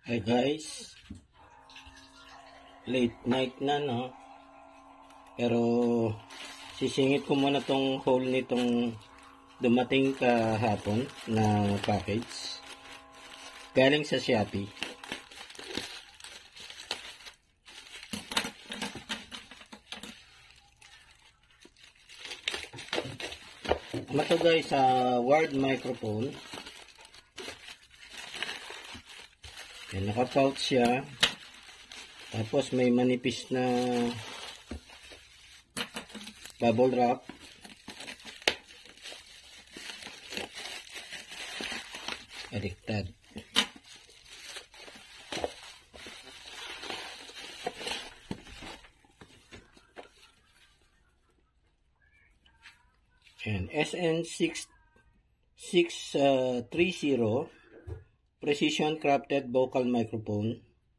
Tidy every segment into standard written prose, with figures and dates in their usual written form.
Hi guys, late night na no, pero sisingit ko muna tong hole nitong dumating kahapon na package galing sa Shopee. Ano to guys, wired microphone. Yan, naka-pouch siya. Tapos may manipis na bubble wrap. Baliktad. Yan, SN630 Precision Crafted Vocal Microphone,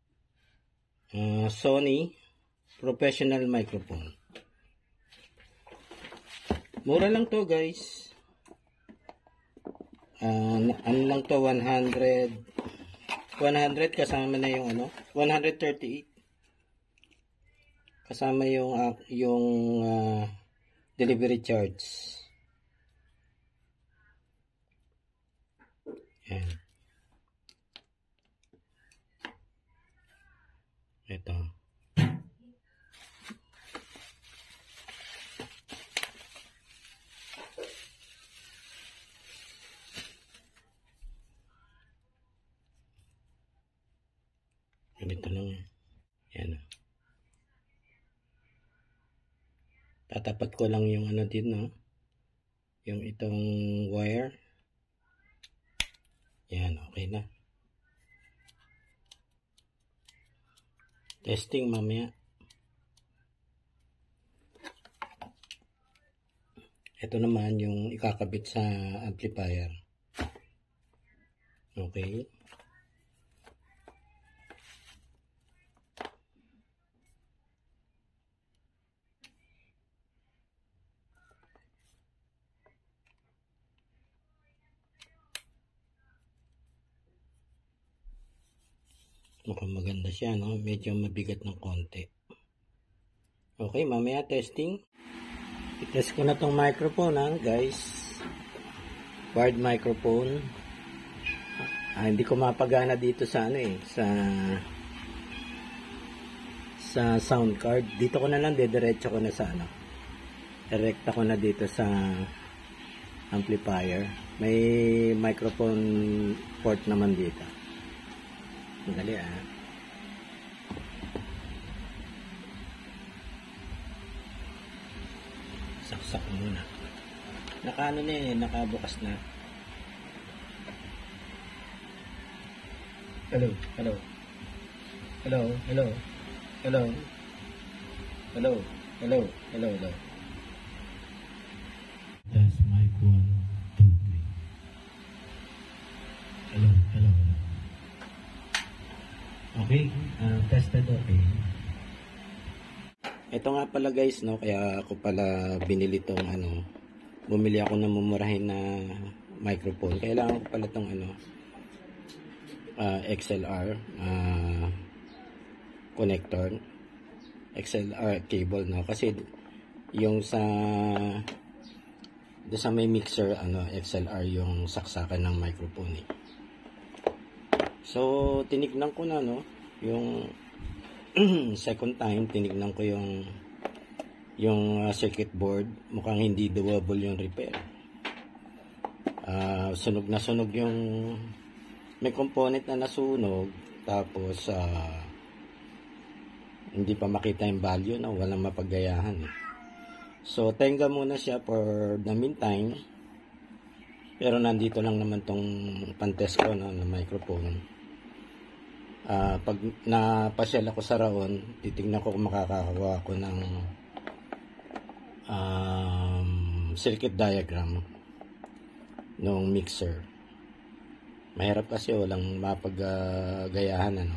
Sony Professional Microphone. Mura lang to guys. Ano lang to, 100 kasama na yung ano, 138 kasama yung delivery charge. Yan. Ito. Ganito lang. Yan. Tatapat ko lang yung ano din, no? Yung itong wire. Yan, okay na. Testing mamaya. Ito naman yung ikakabit sa amplifier. Okay. Mukhang maganda siya, no? Medyo mabigat ng konti. Okay, mamaya testing. I-test ko na tong microphone, ha, guys. Wired microphone. Hindi ko mapagana dito sa ano eh, sa sound card. Dito ko na lang, diretso ko na sa ano. Direkta ko na dito sa amplifier. May microphone port naman dito. Madali saksak muna. Nakaano na eh, nakabukas na. Hello, hello. Hello, hello. Hello. Hello, hello, hello, hello. That's mic 1, 2, 3. Hello, hello, hello. Okay, tested okay. Ito nga pala guys, no, kaya ako pala binili tong ano, bumili ako ng mumurahin na microphone. Kailangan ko pala tong ano, XLR connector, XLR cable, no, kasi yung sa may mixer ano, XLR yung saksakan ng microphone eh. So tinignan ko na, no, yung second time tinignan ko yung circuit board, mukhang hindi doable yung repair. Sunog na sunog yung may component na nasunog, tapos hindi pa makita yung value, na walang mapagayahan eh. So tenga muna siya for the meantime, pero nandito lang naman tong pantest ko, no, na microphone. Pag napasyal ako sa Raon, titignan ko kung makakakuha ako ng circuit diagram ng mixer. Mahirap kasi walang mapagayahan, ano.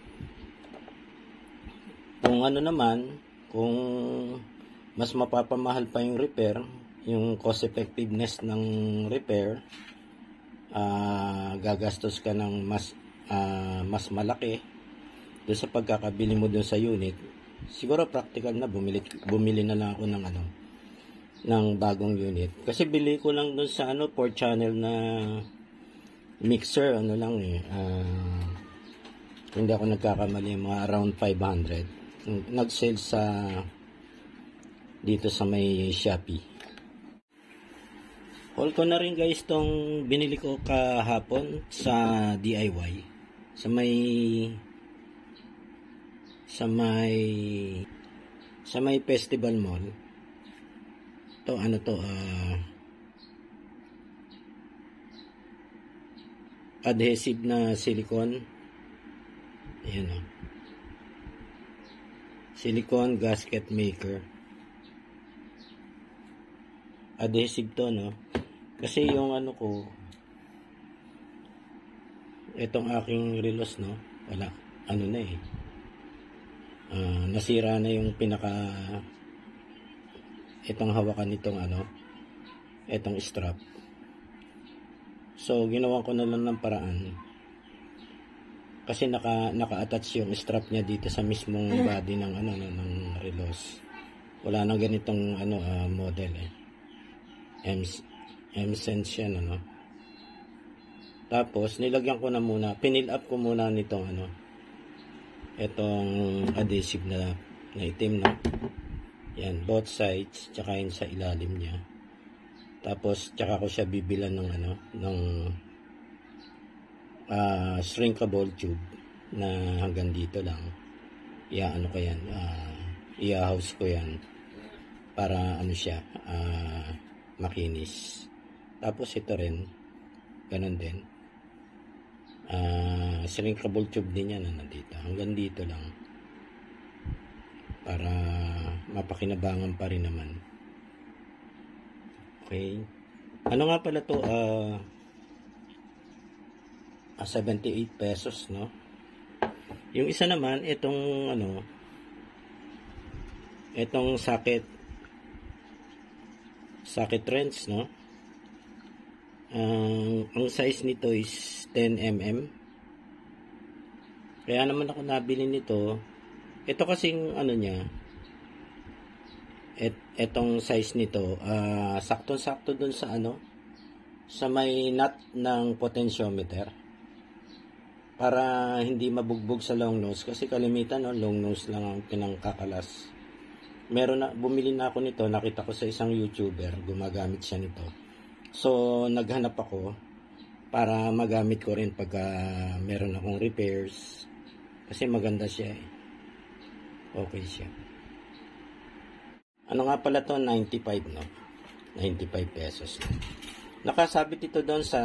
Kung ano naman, kung mas mapapamahal pa yung repair, yung cost effectiveness ng repair, gagastos ka ng mas mas malaki doon sa pagkakabili mo doon sa unit, siguro practical na bumili na lang ako ng ng bagong unit. Kasi bili ko lang doon sa 4 channel na mixer, lang hindi ako nagkakamali, mga around 500. Nag-sale dito sa may Shopee. Haul ko na rin guys tong binili ko kahapon sa DIY. Sa may Festival Mall. To adhesive na silicone. Ayan o. Silicone gasket maker. Adhesive to, no? Kasi yung ko, itong aking relos, no? Wala. Na eh. Nasira na yung itong hawakan nitong itong strap. So, ginawa ko na lang ng paraan. Kasi naka-attach yung strap niya dito sa mismong body ng ng relos. Wala nang ganitong model eh. M-Sense yan, Tapos, nilagyan ko na muna, pinil up ko muna nitong itong adhesive na itim, no? Yan, both sides, tsaka yun sa ilalim niya. Tapos, tsaka ko siya bibilan ng shrinkable tube na hanggang dito lang. Ko yan, i-house ko yan para siya, makinis. Tapos ito rin, ganun din. Shrinkable tube din yan na nandito. Hanggang dito lang. Para mapakinabangan pa rin naman. Okay. Ano nga pala to? 78 pesos, no? Yung isa naman, itong itong socket wrench, no? Ang size nito is 10 mm. Kaya naman ako nabili nito. Ito kasing niya, etong size nito, saktong-sakto dun sa sa may nut ng potentiometer. Para hindi mabugbog sa long nose, kasi kalimitan long nose lang ang pinangkakalas. Bumili na ako nito, nakita ko sa isang YouTuber, gumagamit siya nito. So, naghanap ako para magamit ko rin pagka meron akong repairs. Kasi maganda siya eh. Okay siya. Ano nga pala to? 95, no? 95 pesos. Nakasabit ito doon sa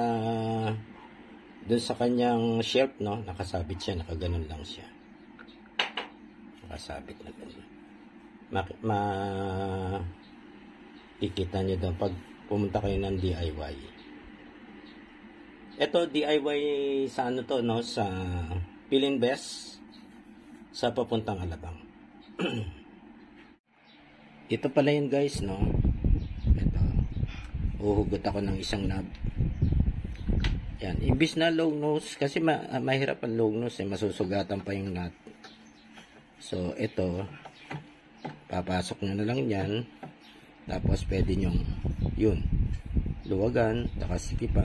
kanyang shelf, no? Nakasabit siya, nakaganon lang siya. Nakasabit na ganun. Ikita nyo doon pag pumunta kayo ng DIY. Ito DIY sa to, no? Sa Pilinbest sa papuntang Alabang. Ito pala yun guys, no? Ito. Uhugot ako ng isang knob. Yan. Imbis na long nose, kasi mahirap ang long nose, masusugatan pa yung nut. So, ito, papasok nyo na lang yan. Tapos, pwede nyo, luwagan, saka sikipan.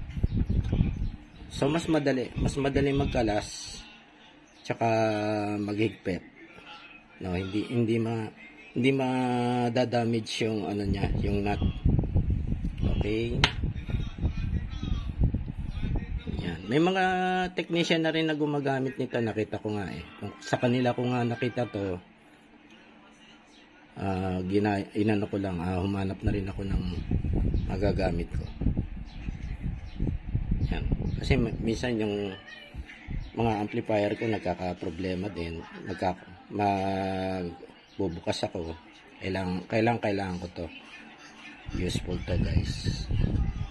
So, mas madali magkalas, tsaka maghigpit. No, hindi ma-damage yung niya, yung nut. Okay. Yan. May mga technician na rin na gumagamit nito, nakita ko nga eh. Sa kanila ko nga nakita to. Inano ko lang, humanap na rin ako ng magagamit ko. Yan. Kasi minsan yung mga amplifier ko nagkaka-problema din. Bubukas ako. Kailangan ko to. Useful to guys.